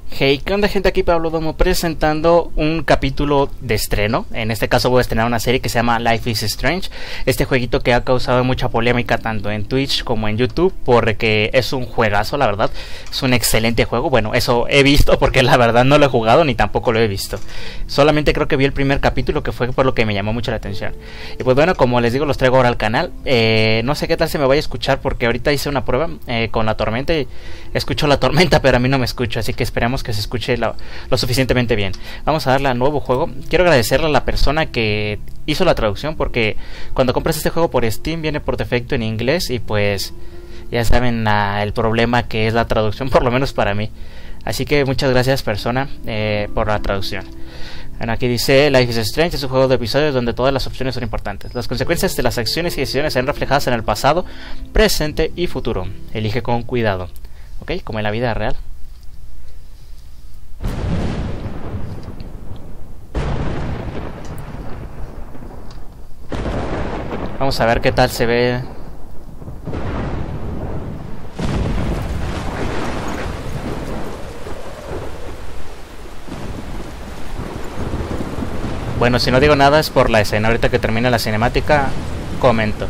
Hey, ¿qué onda, gente? Aquí Pablo Domo presentando un capítulo de estreno. En este caso voy a estrenar una serie que se llama Life is Strange. Este jueguito que ha causado mucha polémica tanto en Twitch como en YouTube, porque es un juegazo, la verdad. Es un excelente juego. Bueno, eso he visto, porque la verdad no lo he jugado ni tampoco lo he visto. Solamente creo que vi el primer capítulo, que fue por lo que me llamó mucho la atención. Y pues bueno, como les digo, los traigo ahora al canal. No sé qué tal se me vaya a escuchar, porque ahorita hice una prueba con la tormenta y escucho la tormenta, pero a mí no me escucho, así que esperemos que se escuche lo suficientemente bien. Vamos a darle al nuevo juego. Quiero agradecerle a la persona que hizo la traducción, porque cuando compras este juego por Steam viene por defecto en inglés y pues ya saben el problema que es la traducción, por lo menos para mí. Así que muchas gracias, persona, por la traducción. Bueno, aquí dice: Life is Strange es un juego de episodios donde todas las opciones son importantes. Las consecuencias de las acciones y decisiones serán reflejadas en el pasado, presente y futuro. Elige con cuidado. Ok, como en la vida real. Vamos a ver qué tal se ve. Bueno, si no digo nada es por la escena. Ahorita que termine la cinemática, comento.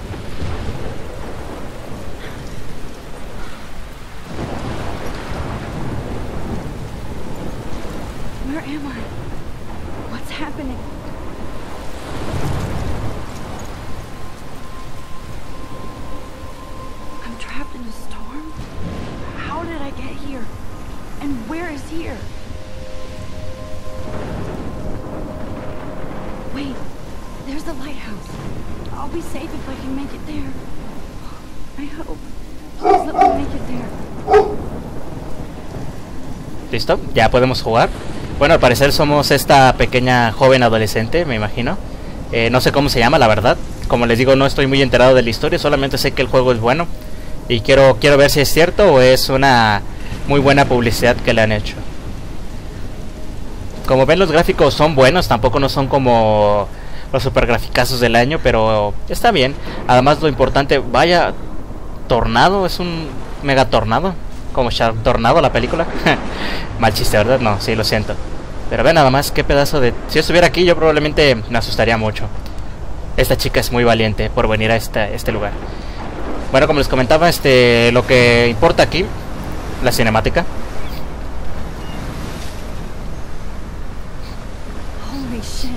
Where am I? What's happening? I'm trapped in a storm? How did I get here? And where is here? Wait, there's the lighthouse. I'll be safe if I can make it there. I hope. Please let me make it there. ¿Listo? Ya podemos jugar. Bueno, al parecer somos esta pequeña joven adolescente, me imagino. No sé cómo se llama, la verdad. Como les digo, no estoy muy enterado de la historia. Solamente sé que el juego es bueno. Y quiero ver si es cierto o es una muy buena publicidad que le han hecho. Como ven, los gráficos son buenos. Tampoco no son como los super graficazos del año, pero está bien. Además, lo importante, vaya tornado. Es un mega tornado, como Shark Tornado, la película. Mal chiste, ¿verdad? No, sí, lo siento. Pero ve nada más, qué pedazo de... Si yo estuviera aquí, yo probablemente me asustaría mucho. Esta chica es muy valiente por venir a este lugar. Bueno, como les comentaba, lo que importa aquí, la cinemática. Holy shit.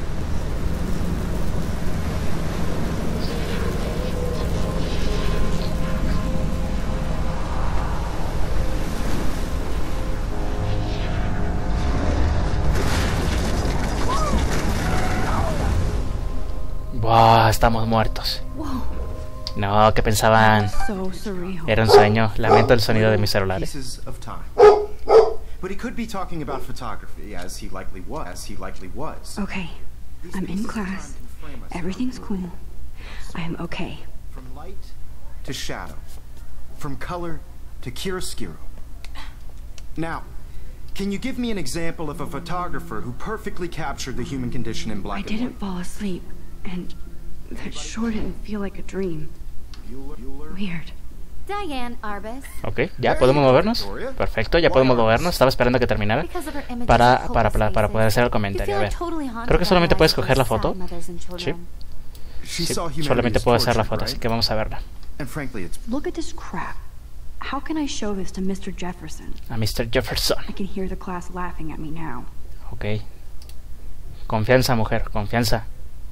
Wow, estamos muertos. Whoa. No, ¿qué pensaban? So surreal. Era un sueño. Lamento el sonido de mis celulares. Pieces of time. But he could be talking about photography, as he likely was. Okay, I'm in class. Everything's cool. I am okay. From light to shadow, from color to chiaroscuro. Now, can you give me an example of a photographer who perfectly captured the human condition in I black and didn't white? fall asleep, and that sure didn't feel like a dream. Weird. Diane Arbus. Ok, ¿ya podemos movernos? Perfecto, ya podemos movernos. Estaba esperando que terminara para poder hacer el comentario. A ver, creo que solamente puedes coger la foto. Sí, She sí, saw humanity solamente as puedo hacer la tortured, foto, así right? que vamos a verla. And frankly, it's Look at this crap. How can I show this to Mr. Jefferson? A Mr. Jefferson. I can hear the class laughing at me now. Ok. Confianza, mujer, confianza.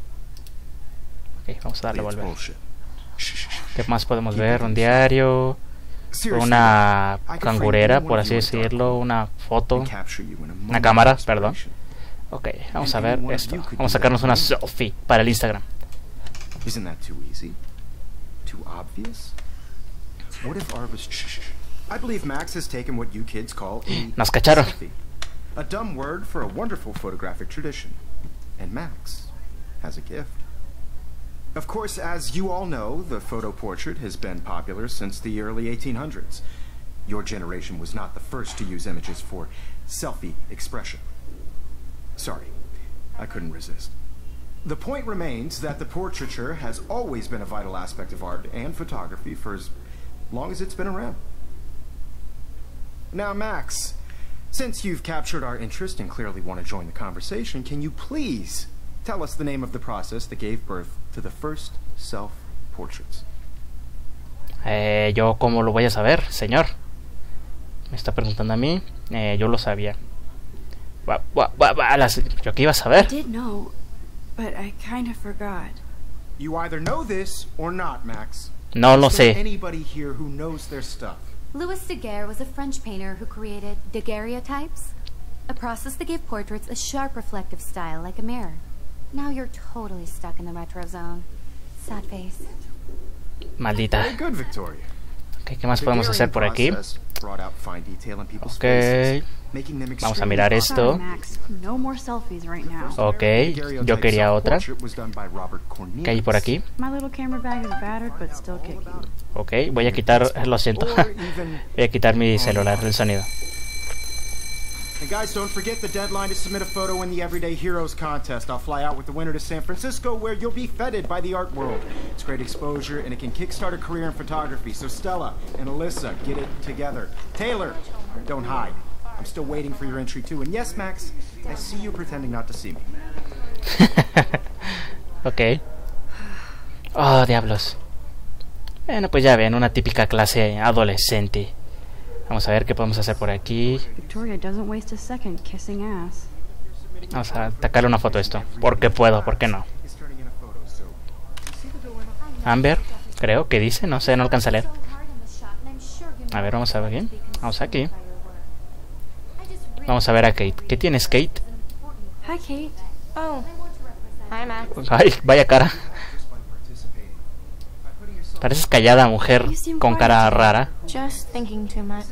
Ok, vamos a darle a it's volver. bullshit. Shh. ¿Qué más podemos ver? Un diario, Seriously, una I could frame cangurera, any por one así of you in a dark decirlo, una foto, and capture you in a moment una cámara, of perdón. inspiration. Ok, vamos a ver esto. Vamos a sacarnos una selfie para el Instagram. Isn't that too easy? Too obvious? What if Arbus... Shh. I believe Max has taken what you kids call a Nos cacharon. selfie. A dumb word for a wonderful photographic tradition. And Max has a gift. Of course, as you all know, the photo portrait has been popular since the early 1800s. Your generation was not the first to use images for selfie expression. Sorry, I couldn't resist. The point remains that the portraiture has always been a vital aspect of art and photography for as long as it's been around. Now, Max, Since you've captured our interest and clearly want to join the conversation, can you please tell us the name of the process that gave birth to the first self-portraits? Yo cómo lo voy a saber, señor. Me está preguntando a mí. Yo lo sabía. Yo que iba a I saber. did know, but I kind of forgot. You either know this or not, Max. No lo Is there sé. anybody here who knows their stuff? Louis Daguerre was a French painter who created daguerreotypes, a process that gave portraits a sharp reflective style like a mirror. Now you're totally stuck in the retro zone. Sad face. Maldita. Very good, Victoria. Okay, ¿qué más podemos hacer por aquí? Brought out fine detail in people's Ok. faces, making them Vamos a extremely mirar popular. esto. Max, no more selfies right now. Ok, yo quería otra. Was done by Robert Cornelius. ¿Qué hay por aquí? My little camera bag is battered, but still kicking. Ok, voy a quitar, lo siento. Or even, Voy a quitar mi celular del sonido. and guys, don't forget the deadline to submit a photo in the Everyday Heroes contest. I'll fly out with the winner to San Francisco, where you'll be feted by the art world. It's great exposure, and it can kickstart a career in photography. So Stella and Alyssa, get it together. Taylor, don't hide. I'm still waiting for your entry too. And yes, Max, I see you pretending not to see me. Ok. Oh, diablos. Bueno, pues ya ven, una típica clase adolescente. Vamos a ver qué podemos hacer por aquí. Victoria doesn't waste a second kissing ass. Vamos a atacarle una foto a esto. Porque puedo, ¿por qué no? It's turning in a photo, so Amber, creo que dice, no sé, no alcanza a leer. A ver, vamos a ver bien. Vamos aquí. Vamos a ver a Kate. ¿Qué tienes, Kate? Hi, Kate. Oh, hi Max. Ay, vaya cara. Pareces callada, mujer con cara rara. Just thinking too much.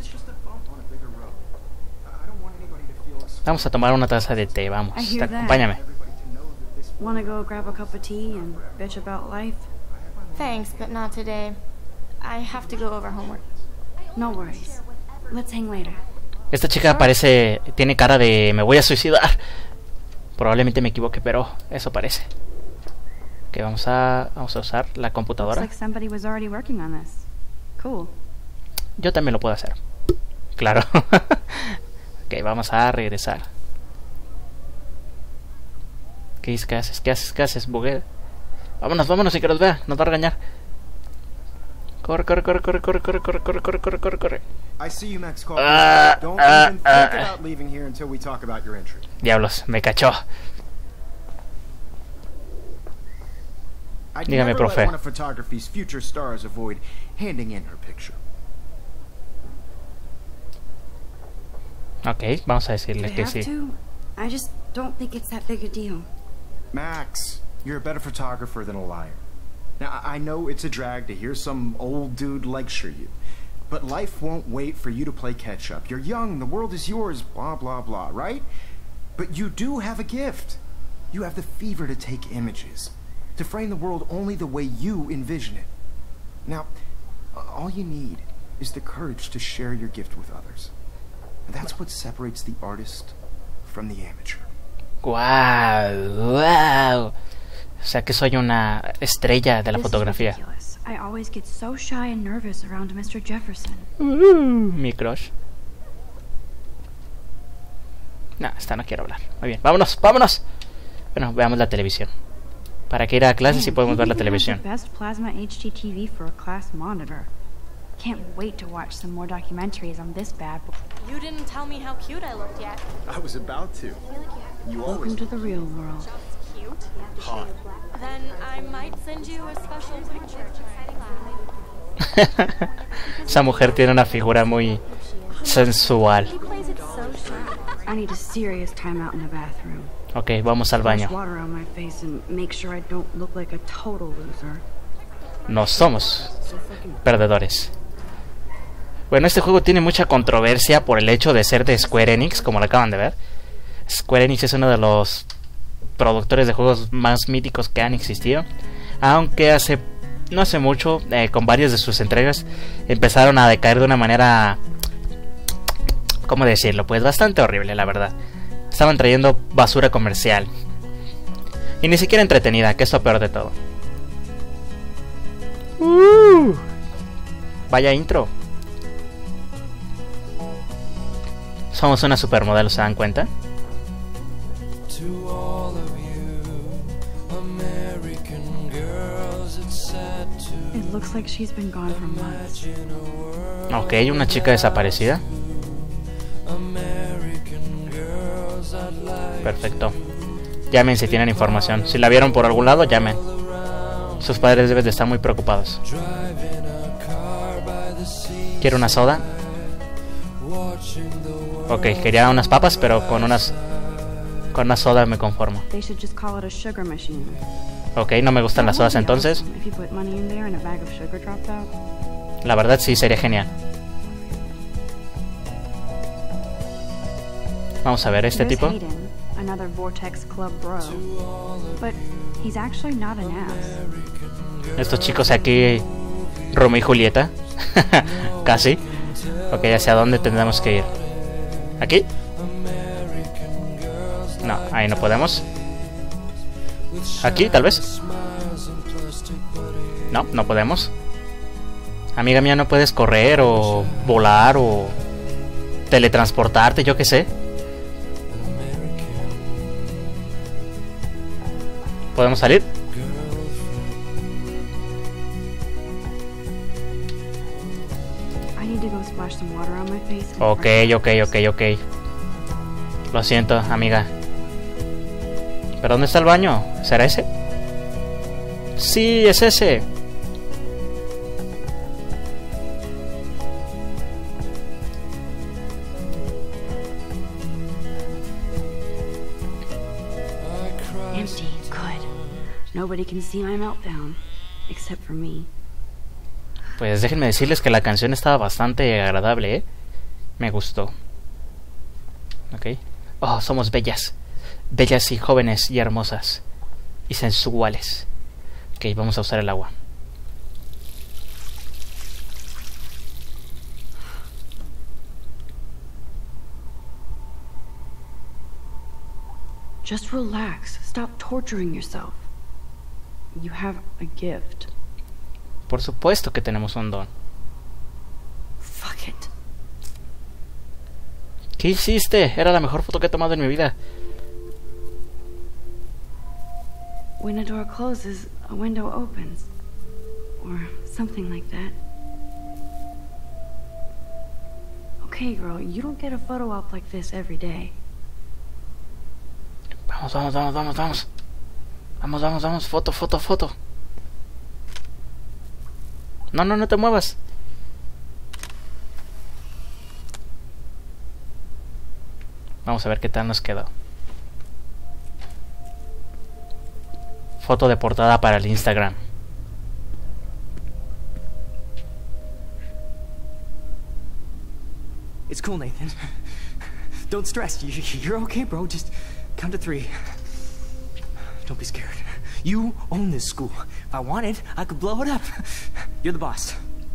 Vamos a tomar una taza de té, vamos. I hear that. Acompáñame. Wanna go grab a cup of tea and bitch about life? Thanks, but not today. I have to go over homework. No worries. Let's hang later. Esta chica parece, tiene cara de me voy a suicidar. Probablemente me equivoque, pero eso parece. Que vamos a usar la Looks computadora. like somebody was already working on this. Cool. Yo también lo puedo hacer. Claro. Ok, vamos a regresar. ¿Qué haces? ¿Qué haces? ¿Qué haces? Bugué. Vámonos, vámonos, sin que nos vea. Nos va a regañar. Corre, corre, corre, corre, corre, corre, corre, corre, corre, corre, corre, corre. I see you, Max Caulfield. Don't even think about leaving here until we talk about your entry. Diablos, me cachó. I'd Dígame, never profe. let one of photography's future stars avoid handing in her picture. Ok, vamos a Do decirle they que have sí. to? I just don't think it's that big a deal. Max, you're a better photographer than a liar. Now, I know it's a drag to hear some old dude lecture you, but life won't wait for you to play catch up. You're young, the world is yours, blah, blah, blah, right? But you do have a gift. You have the fever to take images, to frame the world only the way you envision it. Now, all you need is the courage to share your gift with others. And that's what separates the artist from the amateur. Wow, wow. O sea que soy una estrella de la This is fotografía. ridiculous. I always get so shy and nervous around Mr. Jefferson. Mi crush. No, esta no quiero hablar. Muy bien, vámonos, vámonos. Bueno, veamos la televisión. Para que ir a clases y Man, podemos he ver la even has televisión. the best plasma HDTV for a class monitor. Can't wait to watch some more documentaries on this bad boy. You didn't tell me how cute I looked yet. I was about to. You Welcome to the real world. Cute? hot. Then I might send you a special picture to class. Esa mujer tiene una figura muy sensual. He plays it so sharp. I need a serious timeout in the bathroom. Ok, vamos al baño. Wash water on my face and make sure I don't look like a total loser. No somos perdedores. Bueno, este juego tiene mucha controversia por el hecho de ser de Square Enix, como lo acaban de ver. Square Enix es uno de los productores de juegos más míticos que han existido. Aunque no hace mucho, con varias de sus entregas, empezaron a decaer de una manera, ¿cómo decirlo? Pues bastante horrible, la verdad. Estaban trayendo basura comercial. Y ni siquiera entretenida, que es lo peor de todo. Vaya intro. Somos una supermodelo, ¿se dan cuenta? It looks like she's been gone for months. Ok, una chica desaparecida. Perfecto. Llamen si tienen información. Si la vieron por algún lado, llamen. Sus padres deben de estar muy preocupados. ¿Quiere una soda? Ok, quería unas papas, pero con una soda me conformo. They should just call it a sugar machine. Ok, no me gustan las sodas entonces. If you put money in there and a bag of sugar dropped out. La verdad sí, sería genial. Vamos a ver, este There's tipo. Hayden, another Vortex Club bro. But he's actually not an ass. Estos chicos aquí, Romeo y Julieta. Casi. Ok, ¿hacia dónde tendremos que ir? ¿Aquí? No, ahí no podemos. ¿Aquí, tal vez? No, no podemos. Amiga mía, ¿no puedes correr o volar o teletransportarte? Yo qué sé. ¿Podemos salir? I need to go splash some water on my face. Ok. Lo siento, amiga. ¿Pero dónde está el baño? ¿Será ese? Sí, es ese. Empty. Good. Nobody can see my meltdown, except for me. Pues déjenme decirles que la canción estaba bastante agradable, ¿eh? Me gustó. Ok. Oh, somos bellas. Bellas y jóvenes y hermosas. Y sensuales. Ok, vamos a usar el agua. Just relax. Stop torturing yourself. You have a gift. Por supuesto que tenemos un don. Fuck it. ¿Qué hiciste? Era la mejor foto que he tomado en mi vida. When a door closes, a window opens. Or something like that. Okay, girl, you don't get a photo op like this every day. Vamos. Vamos. Foto. No te muevas. Vamos a ver qué tal nos quedó. Foto de portada para el Instagram. It's cool, Nathan. Don't stress. You're okay, bro. Just count to 3. Don't be scared. You own this school. If I wanted, I could blow it up. You're the boss.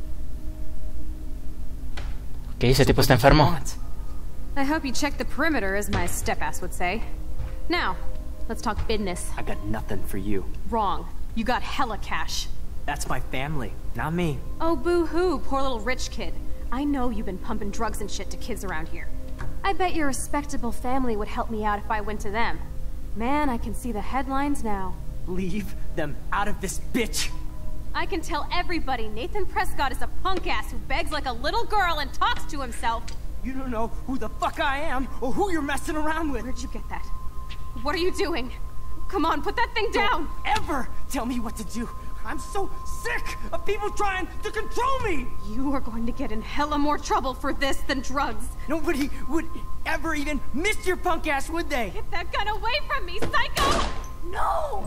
¿Qué ese tipo está enfermo? I hope you checked the perimeter, as my step-ass would say. Now, let's talk business. I got nothing for you. Wrong. You got hella cash. That's my family, not me. Oh, boo-hoo, poor little rich kid. I know you've been pumping drugs and shit to kids around here. I bet your respectable family would help me out if I went to them. Man, I can see the headlines now. Leave them out of this bitch. I can tell everybody Nathan Prescott is a punk-ass who begs like a little girl and talks to himself. You don't know who the fuck I am or who you're messing around with. Where'd you get that? What are you doing? Come on, put that thing down! Don't ever tell me what to do. I'm so sick of people trying to control me! You are going to get in hella more trouble for this than drugs. Nobody would ever even miss your punk ass, would they? Get that gun away from me, psycho! No!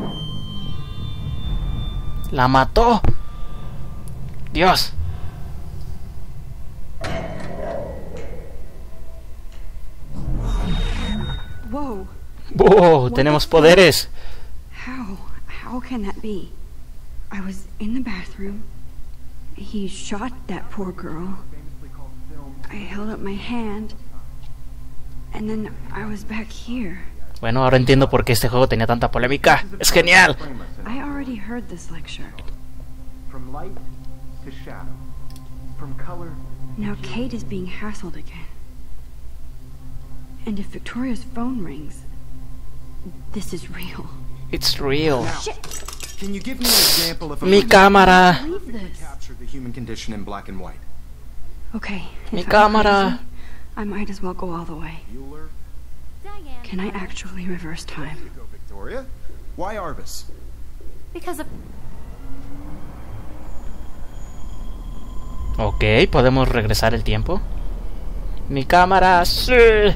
¡La mató! ¡Dios! Whoa. ¡Oh! ¡Tenemos poderes! How can that be? I was in the bathroom. He shot that poor girl. I held up my hand. And then I was back here. Bueno, ahora entiendo por qué este juego tenía tanta polémica. ¡Es genial! I already heard this lecture. From light to shadow. From color. Now Kate is being hassled again. And if Victoria's phone rings, this is real. It's real. Now, can you give me an example of a Mi movie cámara. Believe this. that captured the human condition in black and white? Okay. Mi if I'm cámara. crazy, I might as well go all the way. Bueller? Diane. Can I actually reverse There time? you go, Victoria. Why Arbus? Because of... Ok, podemos regresar el tiempo. Mi cámara, sí.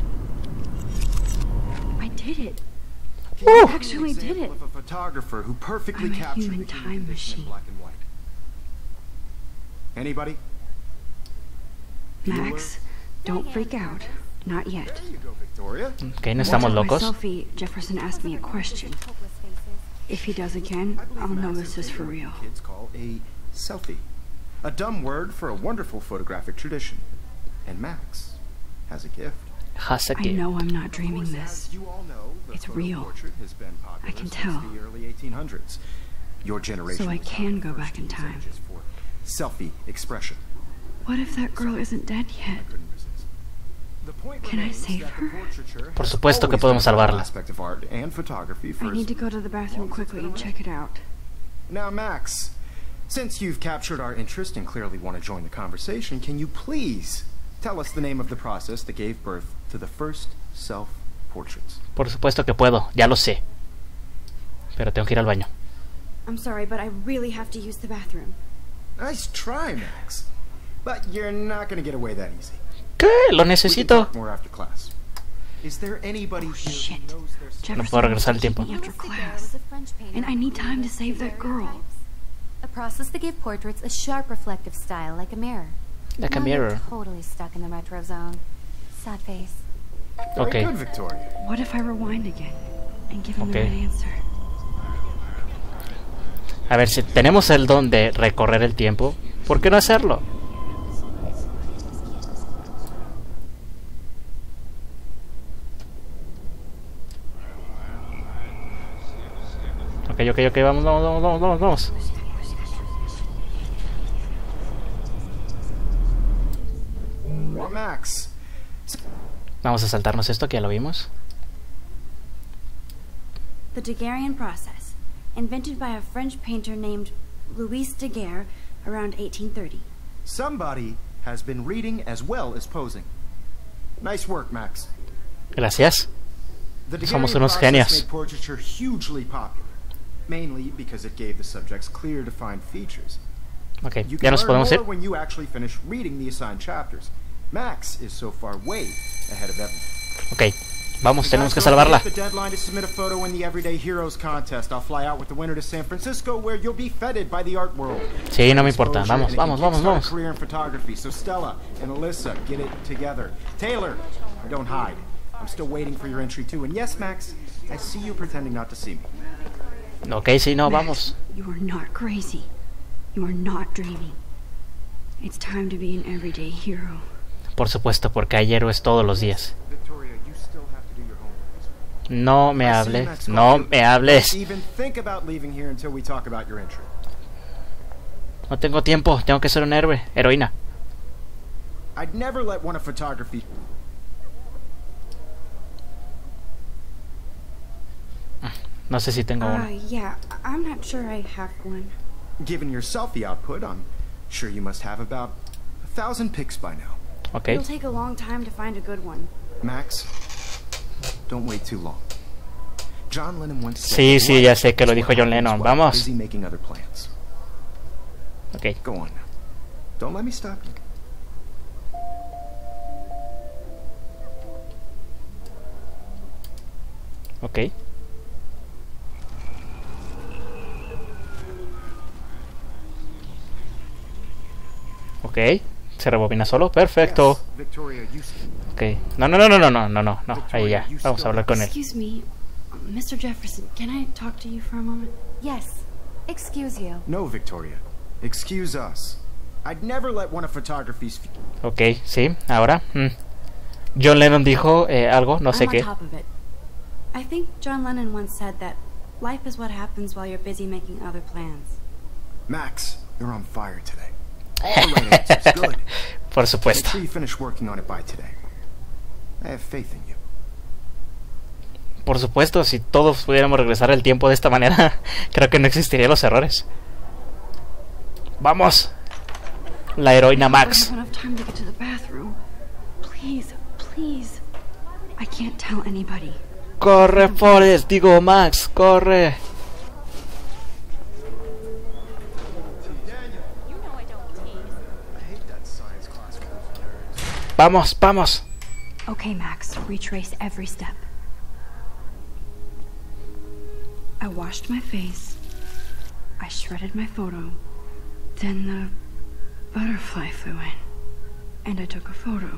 I did it. Can you give me an Actually did example it. of a photographer who perfectly I'm a captured human the time human condition in machine. black and white? Anybody? Max, don't freak out. Not yet. There you go, Victoria. Ok, no estamos After my locos. selfie, Jefferson asked me a question. hopeless faces. If he does again, I believe I'll know Max this is for invented real. what kids call a selfie. A dumb word for a wonderful photographic tradition. And Max has a gift. I Hasaki. know I'm not Of dreaming course, this. as you all know, the It's photo real. portrait has been popular I can since tell. the early 1800s. Your generation So I was not can the go first back to in use time. images for selfie expression. What if that girl isn't dead yet? Couldn't resist. The point Can I remains save that her? the portraiture Por has supuesto que always podemos been a vital salvarla. aspect of art and photography for I need to go to the bathroom quickly and check it out. Now, Max, since you've captured our interest and clearly want to join the conversation, can you please tell us the name of the process that gave birth to the first self-portraits? Por supuesto que puedo, ya lo sé. Pero tengo que ir al baño. I'm sorry, but I really have to use the bathroom. Nice try, Max. But you're not going to get away that easy. ¿Qué? Lo We can necesito. talk more after class. Is there anybody here Shit. who knows their Jefferson puedo regresar al wants to tiempo. keep me after Daguerre class. was a French painter And I need who time to created save that girl. daguerreotypes, a process that gave portraits a sharp reflective style like a mirror. Like a Now you're mirror. totally stuck in the retro zone. Sad face. Very Okay. good, Victoria. What if I rewind again and give him Okay. the right answer? A ver, si tenemos el don de recorrer el tiempo, ¿por qué no hacerlo? Ok, vamos. Max, Vamos a saltarnos esto que ya lo vimos. The Daguerrean process, invented by a French painter named Louis Daguerre around 1830. somebody has been reading as well as posing. Nice work, Max. Gracias. The Somos Daguerrean unos process genios. made portraiture hugely popular, mainly because it gave the subjects clear, defined features. Ok, You ya can nos learn podemos more ir. when you actually finish reading the assigned chapters. Max is so far way ahead of Evan. Ok, vamos, tenemos que Guys, don't salvarla. forget the deadline to submit a photo in the Everyday Heroes contest. I'll fly out with the winner to San Francisco, where you'll be feted by the art world. Sí, no me importa. Exposure, Vamos, and it vamos, can vamos, kickstart a vamos. career in photography. So Stella and Alyssa, get it together. Taylor, don't hide. I'm still waiting for your entry too. And yes, Max, I see you pretending not to see me. Ok, sí, no, Max, vamos. You are not crazy. You are not dreaming. It's time to be an everyday hero. Por supuesto, porque hay héroes todos los días. Victoria, you still have to do your homework. No me I see you hables, next no month. me hables. Don't even think about leaving here until we talk about your entry. No tengo tiempo, tengo que ser un héroe, heroína. I'd never let one of photography. No sé si tengo uno. Yeah, I'm not sure I have one. Given your selfie output, I'm sure you must have about 1,000 pics by now. Ok, It'll take a long time to find a good one. Max, don't wait too long. John Lennon once said, Sí, sí, ya sé que lo "What dijo John happens Lennon. while Vamos. busy making other plans." ok. Go on now. Don't let me stop you. Ok. Ok, se rebobina solo, perfecto. Yes, Victoria, you Ok, no, ahí ya, vamos a hablar con él. Excuse me, Mr. Jefferson, can I talk to you for a moment? Yes. Excuse you. No, Victoria. Excuse us. I'd never let one of photography's Ok, sí, ahora. John Lennon dijo algo, no sé I'm qué. on top of it. I think John Lennon once said that life is what happens while you're busy making other plans. Max, you're on fire today. All the right answers, good. Por Make supuesto. sure you finish working on it by today. I have faith in you. Por supuesto, si todos pudiéramos regresar el tiempo de esta manera, creo que no existirían los errores. ¡Vamos! La heroína Max. I don't have enough time to get to the bathroom. Please, please. I can't tell anybody. ¡Corre, Forrest! Digo, Max, corre. Vamos, vamos. Okay, Max, retrace every step. I washed my face. I shredded my photo. Then the butterfly flew in. And I took a photo.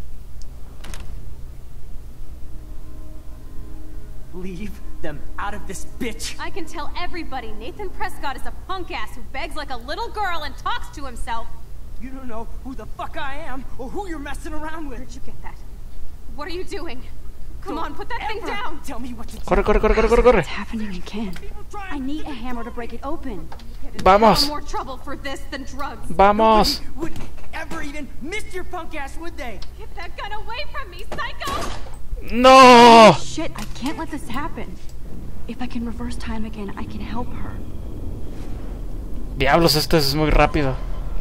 Leave them out of this, bitch! I can tell everybody Nathan Prescott is a punk ass who begs like a little girl and talks to himself. You don't know who the fuck I am or who you're messing around with. Where'd you get that? What are you doing? Come on, put that thing down! Tell me what to do. Corre, corre, corre, corre, corre, corre. It's happening again. I need a hammer to break it open. Vamos. More trouble for this than drugs. Vamos. Would ever even miss your punk ass, would they? Get that gun away from me, psycho! ¡No! Shit, I can't let this happen. If I can reverse time again, I can help her. Diablos, esto es muy rápido.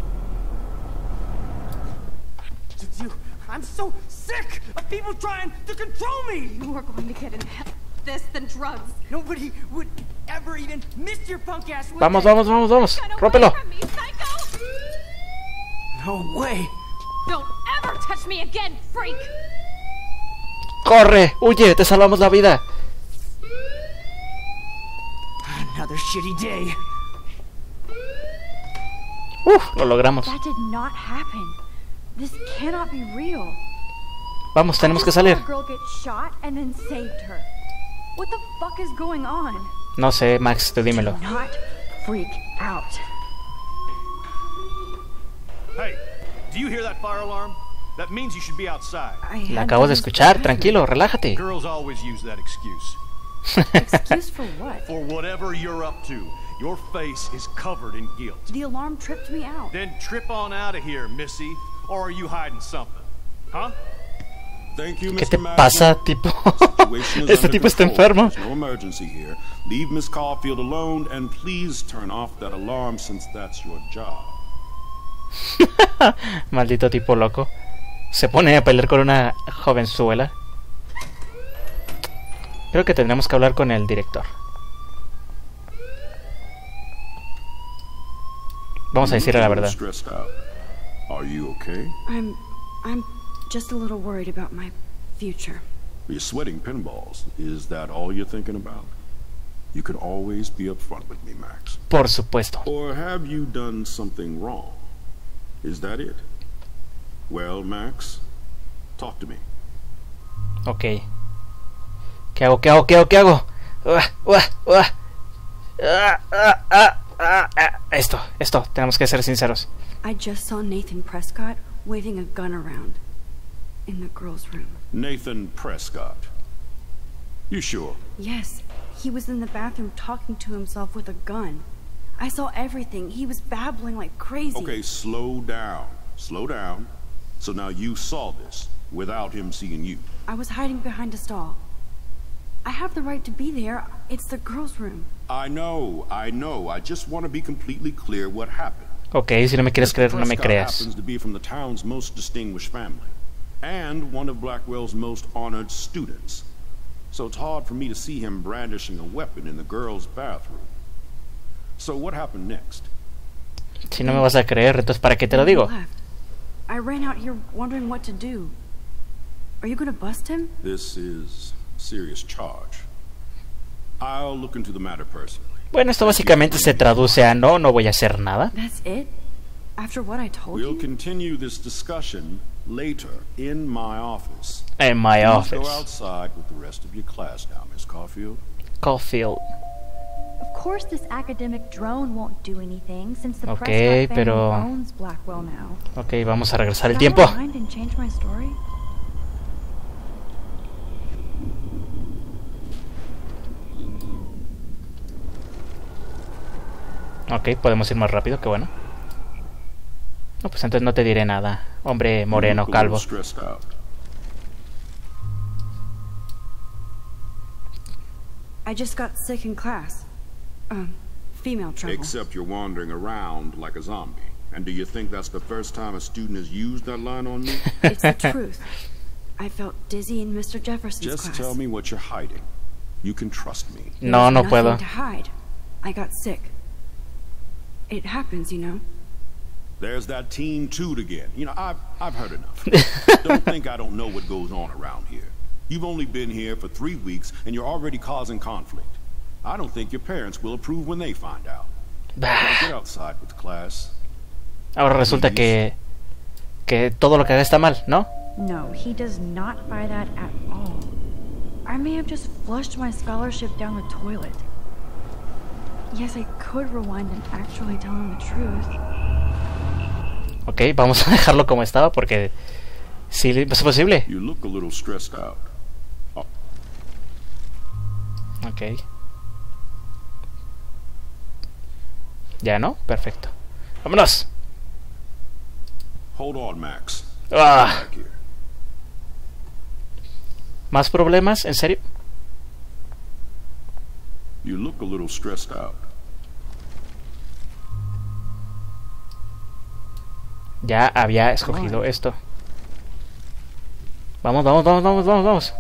I'm so sick of people trying to control me! You are going to get in hell this than drugs. Nobody would ever even miss your punk ass, would Vamos, they? vamos, vamos, vamos. Get away Rómpelo. from me, psycho! No way! Don't ever touch me again, freak! Corre, huye, te salvamos la vida. Another shitty day. Lo logramos. That did not happen. This cannot be real. Vamos, tenemos que I saw salir. a girl get shot and then saved her. What the fuck is going on? No sé, Max, tú dímelo. Not freak out. Hey, do you hear that fire alarm? That means you should be outside. La acabo de escuchar, tranquilo, relájate. Girls always use that excuse. Excuse for what? For whatever you're up to, your face is covered in guilt. The alarm tripped me out. Then trip on out of here, Missy. Or are you hiding something? Huh? Thank you, ¿Qué Mr. te Madison. pasa, tipo? Situation is Este under tipo está control. enfermo. There's no emergency here. Leave Miss Caulfield alone and please turn off that alarm since that's your job. Maldito tipo loco. Se pone a pelear con una jovenzuela. Creo que tendremos que hablar con el director. Vamos a decirle la verdad. Stressed out. Are you okay? I'm just a little worried about my future. You're sweating pinballs. Is that all you're thinking about? You can always be upfront with me, Max. Por supuesto. Or have you done something wrong? Is that it? Well, Max, talk to me. Ok. ¿Qué hago? ¿Qué hago? ¿Qué hago? ¿Qué hago? Esto, tenemos que ser sinceros. I just saw Nathan Prescott waving a gun around in the girls' room. Nathan Prescott. You sure? Yes, he was in the bathroom talking to himself with a gun. I saw everything. He was babbling like crazy. Okay, slow down. Slow down. So now you saw this without him seeing you. I was hiding behind a stall. I have the right to be there. It's the girls' room. I know. I just want to be completely clear what happened. Ok, si no me quieres creer, no me Prescott creas. happens to be from the town's most distinguished family and one of Blackwell's most honored students. So it's hard for me to see him brandishing a weapon in the girls' bathroom. So what happened next? Si no me vas a creer, entonces ¿para qué te lo digo? Left. I ran out here wondering what to do. Are you gonna bust him? This is a serious charge. I'll look into the matter personally. Bueno, esto básicamente se traduce a no voy a hacer nada. That's it? After what I told We'll you? continue this discussion later in my office. En my Please go office. outside with the rest of your class now, Miss Caulfield. Caulfield. Of course this academic drone won't do anything since the Okay, Prescott family pero- owns Blackwell now. Ok, vamos a regresar el Should I tiempo. rewind and change my story? Ok, podemos ir más rápido, qué bueno. No, pues entonces no te diré nada. Hombre moreno, You look a calvo. little stressed out. I just got sick in class. Female trouble. Except you're wandering around like a zombie. And do you think that's the first time a student has used that line on me? It's the truth. I felt dizzy in Mr. Jefferson's class. Just tell me what you're hiding. You can trust me. No, no puedo. Nothing to hide. I got sick. It happens, you know. There's that Team Toot again. You know, I've heard enough. Don't think I don't know what goes on around here. You've only been here for 3 weeks, and you're already causing conflict. I don't think your parents will approve when they find out. Now get outside with class. Ahora resulta que todo lo que haga está mal, ¿no? No, he does not buy that at all. I may have just flushed my scholarship down the toilet. Yes, I could rewind and actually tell him the truth. Ok, vamos a dejarlo como estaba porque sí es posible. You look a little stressed out. Oh. Ok. Ya, ¿no? Perfecto. ¡Vámonos! Hold on, Max. Ah. ¿Más problemas? ¿En serio? You look a little stressed out. Ya había escogido esto. Vamos, vamos, vamos, vamos, vamos, vamos.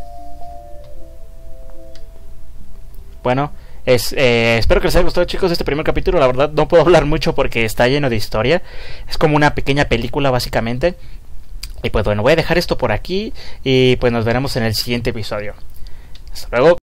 Bueno, espero que les haya gustado, chicos, este primer capítulo. La verdad no puedo hablar mucho porque está lleno de historia. Es como una pequeña película, básicamente. Y pues bueno, voy a dejar esto por aquí y pues nos veremos en el siguiente episodio. Hasta luego.